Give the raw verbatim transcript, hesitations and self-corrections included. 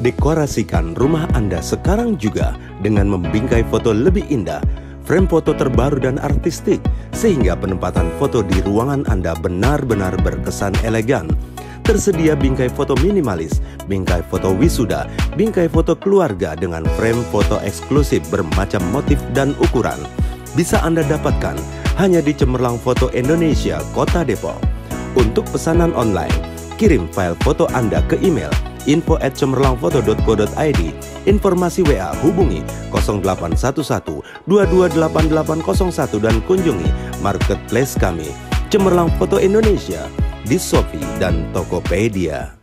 Dekorasikan rumah Anda sekarang juga dengan membingkai foto lebih indah, frame foto terbaru dan artistik, sehingga penempatan foto di ruangan Anda benar-benar berkesan elegan. Tersedia bingkai foto minimalis, bingkai foto wisuda, bingkai foto keluarga dengan frame foto eksklusif bermacam motif dan ukuran. Bisa Anda dapatkan hanya di Cemerlang Foto Indonesia, Kota Depok. Untuk pesanan online, kirim file foto Anda ke email info at cemerlangfoto dot co dot i d. Informasi W A hubungi nol delapan satu satu dua dua delapan delapan nol satu dan kunjungi marketplace kami Cemerlang Foto Indonesia di Shopee dan Tokopedia.